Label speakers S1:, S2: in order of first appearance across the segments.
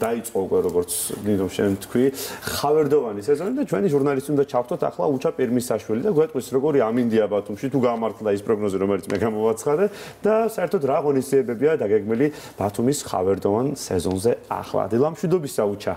S1: დაიწყო უკვე როგორც ნინომ შენ თქვი ხავერდოვანი სეზონი და ჩვენი ჟურნალისტი უნდა ჩავთოთ ახლა უჩა პირმისაშვილი და გვეტყვის როგორი ამინდია ბათუმში თუ გამართლა ის პროგნოზი რომელიც მე გამოვაცხადე და საერთოდ რა ღონისძიებებია დაგეგმილი ბათუმის ხავერდოვან სეზონზე ახლა დილამშვიდობისა უჩა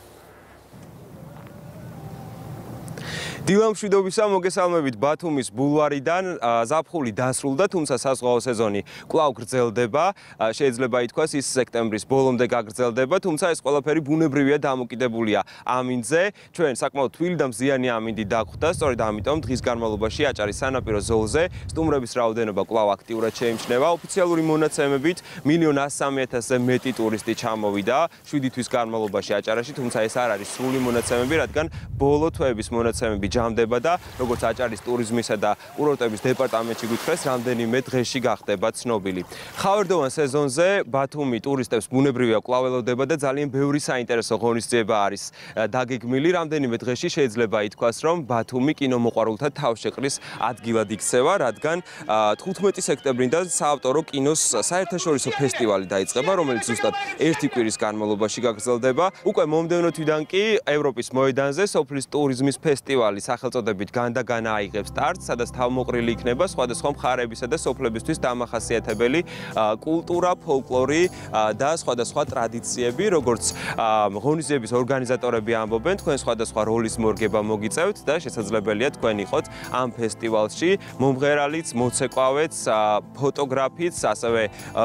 S2: დილამშვიდობისა მოგესალმებით ბათუმის ბულვარიდან ზაფხული დასრულდა, თუმცა საზღვაო სეზონი კვლავ გრძელდება. შეიძლება ითქვას ის სექტემბრის ბოლომდე გაგრძელდება, თუმცა ეს ყველაფერი ბუნებრივია დამოკიდებულია ამინდზე. ჩვენ საკმაოდ თბილი და მზიანი ამინდი დაგვხვდა, სწორედ ამიტომ დღის განმავლობაში აჭარის სანაპირო ზოლზე სტუმრების რაოდენობა კვლავ აქტიურად შეიმჩნევა. ოფიციალური მონაცემებით 1,103,000-ზე მეტი ტურისტი ჩამოვიდა 7 თვის განმავლობაში აჭარაში, თუმცა ეს არ არის სრული მონაცემები, რადგან ბოლო თვეების მონაცემები ჯამდება და როგორც აჭარის ტურიზმისა და კურორტების დეპარტამენტში გითხრეს, რამდენიმე დღეში გახდება ცნობილი. ხავერდოვან სეზონზე ბათუმი ტურისტებს ბუნებრივია კვლავ ელოდება და ძალიან ბევრი საინტერესო ღონისძიება არის დაგეგმილი. რამდენიმე დღეში შეიძლება ითქვას, რომ ბათუმი კინომოყვარულთა თავშეყრის ადგილად იქცევა, რადგან 15 სექტემბრიდან საავტორო კინოს საერთაშორისო ფესტივალი დაიწყება, რომელიც ზუსტად ერთი კვირის განმავლობაში გაგრძელდება. უკვე მომდევნო თვიდან კი ევროპის მოედანზე სოფლის ტურიზმის ფესტივალი სახელწოდებით განდაგანა აიღებს სტარტს, სადაც თავმოყრილი იქნება სხვადასხვა მხარეებისა და სოფლებისთვის დამახასიათებელი კულტურა, ფოლკლორი და სხვადასხვა ტრადიციები, როგორც ღონისძიების ორგანიზატორები ამბობენ, თქვენ სხვადასხვა როლის მორგება მოგიწევთ და შესაძლებელია თქვენ იყოთ ამ ფესტივალში მომღერალიც, მოცეკვავეც, ფოტოგრაფიც, ასევე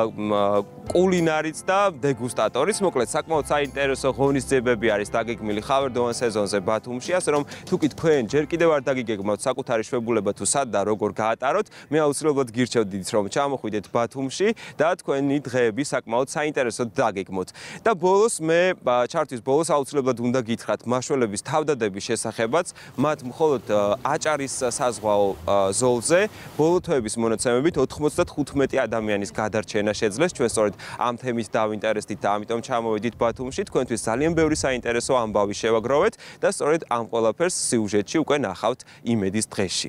S2: კულინარიც და დეგუსტატორიც. მოკლედ საკმაოდ საინტერესო ღონისძიებები არის დაგეგმილი ხავერდოვან სეზონზე ბათუმში, ასე რომ თუკი თქვენ ჯერ კიდევ არ დაგიგეგმავთ საკუთარი შვებულება თუ სად და როგორ გაატაროთ, მე აუცილებლად გირჩევდით, რომ ჩამოხვიდეთ ბათუმში და თქვენი დღეები საკმაოდ საინტერესოდ დაგეგმოთ. და ბოლოს მე ჩართვის ბოლოს აუცილებლად უნდა გითხრათ მაშველების თავდადების შესახებაც, მათ მხოლოდ აჭარის საზღვაო ზოლზე ბოლო თვეების მონაცემებით 95 ადამიანის გადარჩენა შეძლეს. ჩვენ სწორედ ამ თემით დავინტერესდით და ამიტომ ჩამოვედით ბათუმში. თქვენთვის ძალიან ბევრი საინტერესო ამბავი შევაგროვეთ და სწორედ ამ ყველაფერს სიუჟეტში უკვე ნახავთ იმედის დღეში.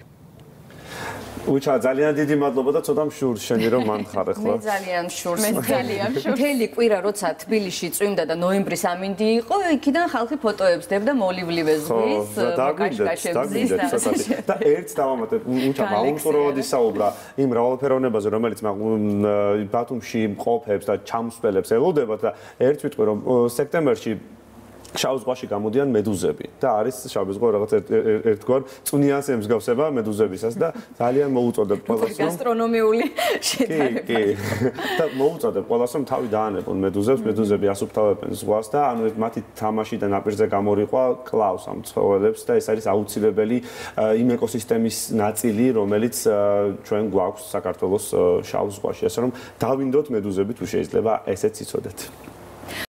S1: უჩა ძალიან დიდი მადლობა და ცოტა მშურს შენი რომ მანხარე ხო?
S3: მე ძალიან მშურს. მთელი კვირა როცა თბილისში წვიმდა და ნოემბრის ამინდი იყო, იქიდან ხალხი ფოტოებს დებდა მოლივლივე ზღვის, კაშკაშების
S1: და ერთს დავამატებ, უჩა მაუმწურავად ისაუბრა იმ მრავალფეროვნებაზე, რომელიც ბათუმში მყოფებს და ჩამსვლელებს ელოდებათ და ერთ ვიტყვი რომ სექტემბერში შავ ზღვაში გამოდიან მედუზები და არის შავი ზღვა რაღაც ერთგვარ წვნიანს ემსგავსება მედუზებისას და ძალიან მოუწოდებ ყველას რომ
S3: გასტრონომიული შედარება.
S1: კი. და მოუწოდებ ყველას რომ თავი დაანებონ მედუზებს, მედუზები ასუფთავებენ ზღვას და ანუ მათი თამაში და ნაპირზე გამორიყვა კლავს ამ ცხოველებს და ეს არის აუცილებელი იმ ეკოსისტემის ნაწილი, რომელიც ჩვენ გვაქვს საქართველოს შავ ზღვაში. ასე რომ დავინდოთ მედუზები თუ შეიძლება ესეც იცოდეთ.